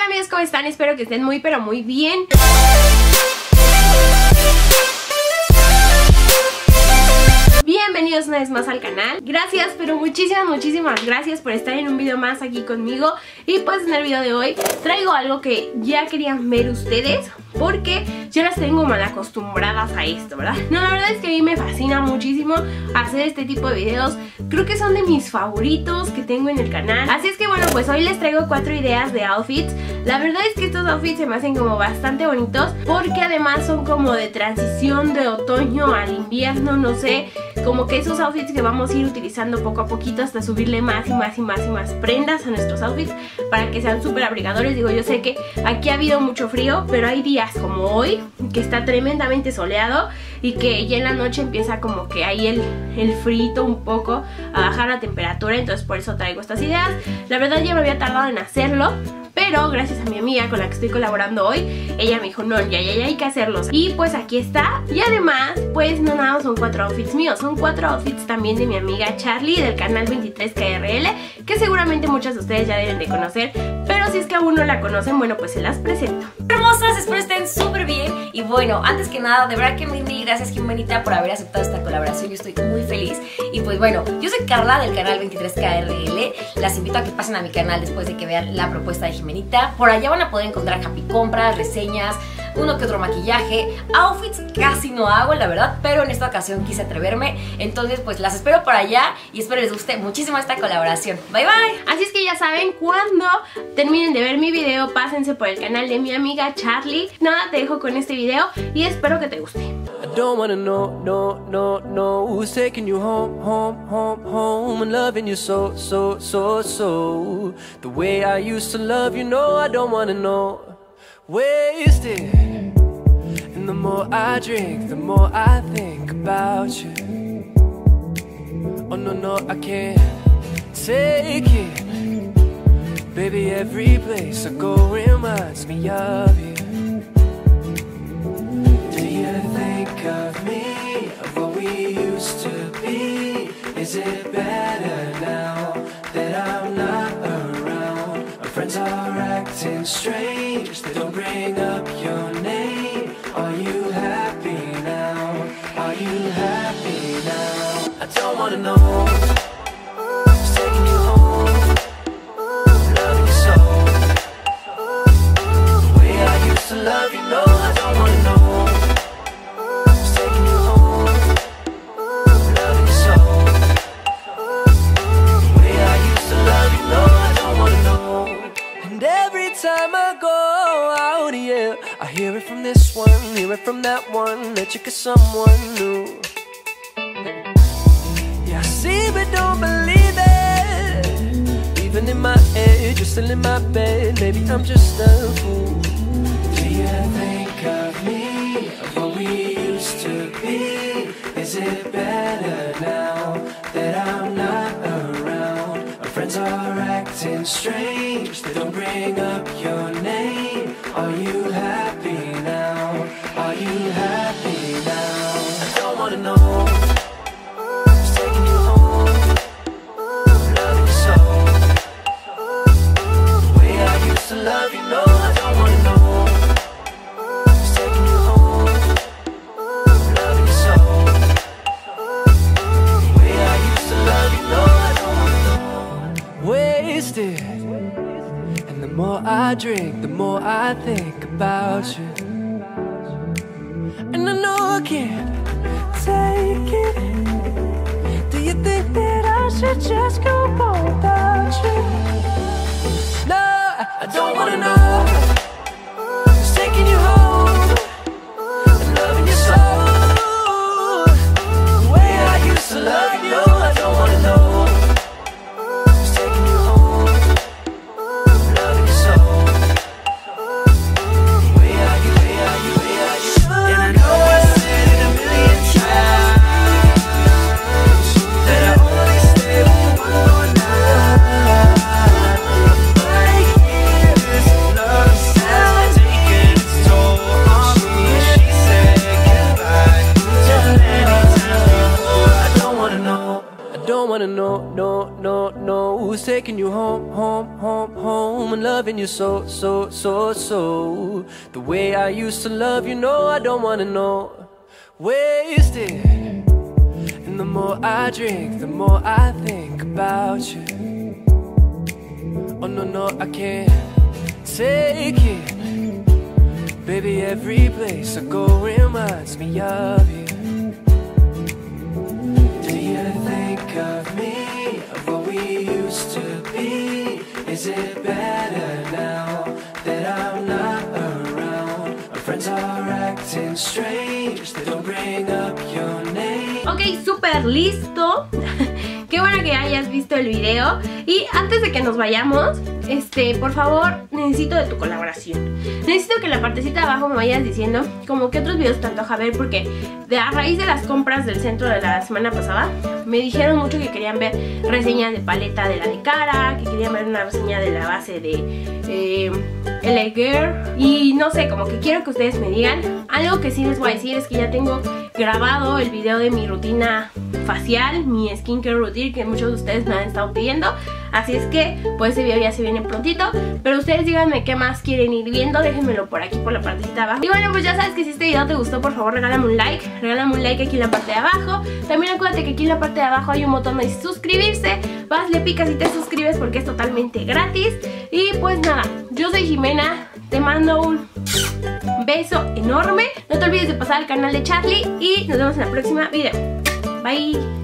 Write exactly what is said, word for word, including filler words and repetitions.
amigos, ¿cómo están? Espero que estén muy pero muy bien. Bienvenidos una vez más al canal. Gracias, pero muchísimas, muchísimas gracias por estar en un video más aquí conmigo. Y pues en el video de hoy traigo algo que ya querían ver ustedes, porque yo las tengo mal acostumbradas a esto, ¿verdad? No, la verdad es que a mí me fascina muchísimo hacer este tipo de videos. Creo que son de mis favoritos que tengo en el canal. Así es que bueno, pues hoy les traigo cuatro ideas de outfits. La verdad es que estos outfits se me hacen como bastante bonitos, porque además son como de transición de otoño al invierno, no sé, como que esos outfits que vamos a ir utilizando poco a poquito hasta subirle más y más y más y más prendas a nuestros outfits para que sean súper abrigadores. Digo, yo sé que aquí ha habido mucho frío, pero hay días como hoy que está tremendamente soleado y que ya en la noche empieza como que ahí el, el frito un poco a bajar la temperatura. Entonces por eso traigo estas ideas. La verdad ya me había tardado en hacerlo, pero gracias a mi amiga con la que estoy colaborando hoy, ella me dijo, no, ya, ya, ya hay que hacerlos. Y pues aquí está. Y además, pues no nada, son cuatro outfits míos, son cuatro outfits también de mi amiga Charlie del canal veintitrés K R L, que seguramente muchas de ustedes ya deben de conocer, pero si es que aún no la conocen, bueno, pues se las presento. Hermosas, espero estén súper bien. Y bueno, antes que nada, de verdad que mil, mil gracias, Jimenita, por haber aceptado esta colaboración. Yo estoy muy feliz. Y pues bueno, yo soy Carla del canal veintitrés K R L. Las invito a que pasen a mi canal después de que vean la propuesta de Jimenita. Por allá van a poder encontrar happy compras, reseñas, uno que otro maquillaje, outfits casi no hago, la verdad, pero en esta ocasión quise atreverme. Entonces pues las espero por allá y espero les guste muchísimo esta colaboración. Bye bye. Así es que ya saben, cuando terminen de ver mi video, pásense por el canal de mi amiga Charlie. Nada, te dejo con este video y espero que te guste. I don't wanna know, no, no, no who's taking you home, home, home, home and loving you so, so, so, so the way I used to love you, no, I don't wanna know. Wasted. And the more I drink, the more I think about you. Oh no, no, I can't take it. Baby, every place I go reminds me of you. Do you think of me, of what we used to be? Is it better now that I'm not around? Our friends are acting strange, they don't bring up your name. Are you happy now? Are you happy now? I don't wanna know who's taking you home, loving you so, the way I used to love you, no, I don't wanna know who's taking you home, loving you so, the way I used to love you, no, I don't wanna know. And every time I go out, yeah, I hear it from this one, hear it from that one, that you got someone new. Yeah, I see but don't believe it. Even in my head, you're still in my bed. Maybe I'm just a fool. Do you think of me, of what we used to be? Is it better now that I'm not around? Our friends are acting strange, they don't bring up your name. Are you happy now? Are you happy now? I don't wanna know who's taking you home, loving you so, the way I used to love you, no, I don't wanna know who's taking you home, loving you so, the way I used to love you, no, I don't wanna know. Wasted. And the more I drink, the more I think about you. And I know I can't take it. Do you think that I should just go on without you? No, I don't wanna know who's taking you home and loving you so, the way I used to love you, no, I don't wanna know who's taking you home, loving you so, the way I, the way I, the way I used to. And I know I said it a million times that I only stay with you one more night. My years someone loving you so, so, so, so. The way I used to love you, no, I don't wanna know. Wasted. And the more I drink, the more I think about you. Oh no, no, I can't take it. Baby, every place I go reminds me of you. Do you think of me, of what we used to be? Is it better now that I'm not around? Our friends are acting strange, they don't bring up your name. Ok, súper listo. Qué bueno que hayas visto el video. Y antes de que nos vayamos, este, por favor, necesito de tu colaboración. Necesito que en la partecita de abajo me vayas diciendo como que otros videos te antoja ver, porque de, a raíz de las compras del centro de la semana pasada me dijeron mucho que querían ver reseñas de paleta de la de cara, que querían ver una reseña de la base de eh, L A Girl. Y no sé, como que quiero que ustedes me digan. Algo que sí les voy a decir es que ya tengo grabado el video de mi rutina facial, mi skincare routine, que muchos de ustedes me han estado pidiendo. Así es que pues ese video ya se viene prontito. Pero ustedes díganme qué más quieren ir viendo, déjenmelo por aquí por la partecita de abajo. Y bueno, pues ya sabes que si este video te gustó, por favor regálame un like. Regálame un like aquí en la parte de abajo. También acuérdate que aquí en la parte de abajo hay un botón de suscribirse. Vas, le picas y te suscribes porque es totalmente gratis. Y pues nada, yo soy Jimena. Te mando un beso enorme. No te olvides de pasar al canal de Charlie y nos vemos en la próxima video. Bye.